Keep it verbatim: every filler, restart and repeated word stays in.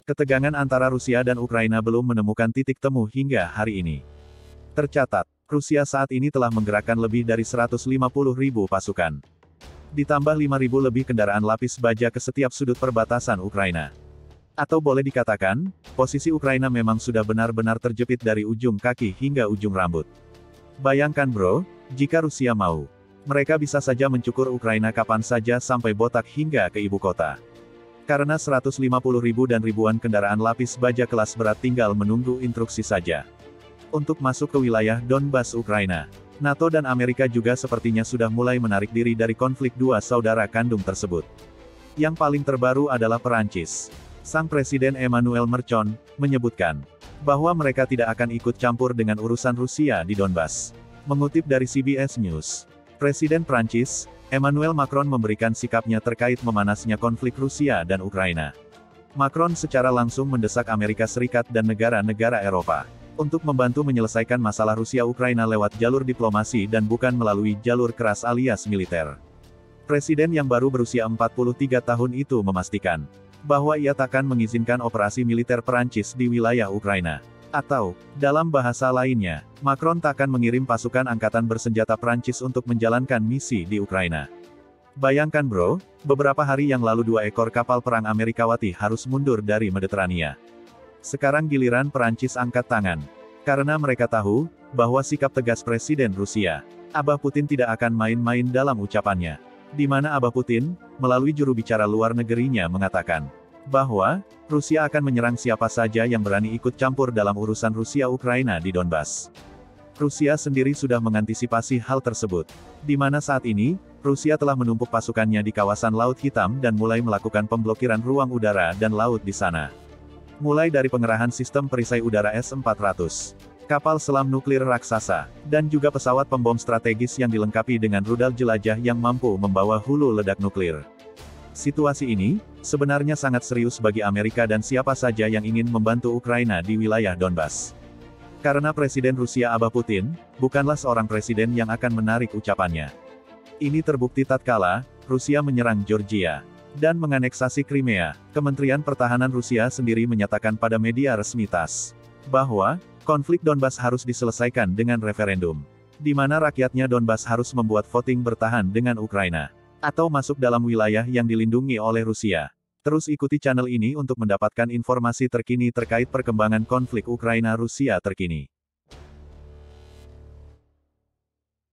Ketegangan antara Rusia dan Ukraina belum menemukan titik temu hingga hari ini. Tercatat, Rusia saat ini telah menggerakkan lebih dari seratus lima puluh ribu pasukan. Ditambah lima ribu lebih kendaraan lapis baja ke setiap sudut perbatasan Ukraina. Atau boleh dikatakan, posisi Ukraina memang sudah benar-benar terjepit dari ujung kaki hingga ujung rambut. Bayangkan bro, jika Rusia mau, mereka bisa saja mencukur Ukraina kapan saja sampai botak hingga ke ibu kota. Karena seratus lima puluh ribu dan ribuan kendaraan lapis baja kelas berat tinggal menunggu instruksi saja. Untuk masuk ke wilayah Donbas Ukraina, NATO dan Amerika juga sepertinya sudah mulai menarik diri dari konflik dua saudara kandung tersebut. Yang paling terbaru adalah Perancis. Sang Presiden Emmanuel Macron menyebutkan bahwa mereka tidak akan ikut campur dengan urusan Rusia di Donbas. Mengutip dari C B S News, Presiden Prancis, Emmanuel Macron memberikan sikapnya terkait memanasnya konflik Rusia dan Ukraina. Macron secara langsung mendesak Amerika Serikat dan negara-negara Eropa untuk membantu menyelesaikan masalah Rusia-Ukraina lewat jalur diplomasi dan bukan melalui jalur keras alias militer. Presiden yang baru berusia empat puluh tiga tahun itu memastikan bahwa ia takkan mengizinkan operasi militer Perancis di wilayah Ukraina. Atau, dalam bahasa lainnya, Macron takkan mengirim pasukan angkatan bersenjata Prancis untuk menjalankan misi di Ukraina. Bayangkan bro, beberapa hari yang lalu dua ekor kapal perang Amerikawati harus mundur dari Mediterania. Sekarang giliran Perancis angkat tangan. Karena mereka tahu, bahwa sikap tegas Presiden Rusia, Abah Putin tidak akan main-main dalam ucapannya. Di mana Abah Putin, melalui juru bicara luar negerinya mengatakan, bahwa Rusia akan menyerang siapa saja yang berani ikut campur dalam urusan Rusia-Ukraina di Donbas. Rusia sendiri sudah mengantisipasi hal tersebut, di mana saat ini, Rusia telah menumpuk pasukannya di kawasan Laut Hitam dan mulai melakukan pemblokiran ruang udara dan laut di sana. Mulai dari pengerahan sistem perisai udara S empat ratus, kapal selam nuklir raksasa, dan juga pesawat pembom strategis yang dilengkapi dengan rudal jelajah yang mampu membawa hulu ledak nuklir. Situasi ini, sebenarnya sangat serius bagi Amerika dan siapa saja yang ingin membantu Ukraina di wilayah Donbas. Karena Presiden Rusia Abah Putin, bukanlah seorang presiden yang akan menarik ucapannya. Ini terbukti tatkala, Rusia menyerang Georgia, dan menganeksasi Crimea. Kementerian Pertahanan Rusia sendiri menyatakan pada media resmi T A S, bahwa, konflik Donbas harus diselesaikan dengan referendum, di mana rakyatnya Donbas harus membuat voting bertahan dengan Ukraina, atau masuk dalam wilayah yang dilindungi oleh Rusia. Terus ikuti channel ini untuk mendapatkan informasi terkini terkait perkembangan konflik Ukraina-Rusia terkini.